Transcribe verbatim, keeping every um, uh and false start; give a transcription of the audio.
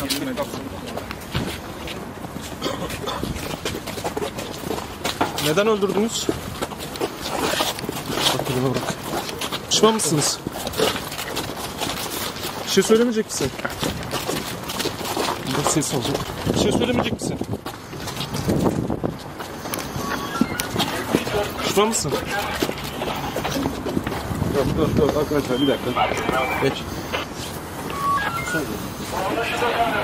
Neden öldürdünüz? Bak elime bırak. Pişman mısınız? Bir şey söylemeyecek misin? Bir ses olacak. Bir şey söylemeyecek misin? Pişman mısın? Yok dur dur arkadaşlar bir dakika. Geç.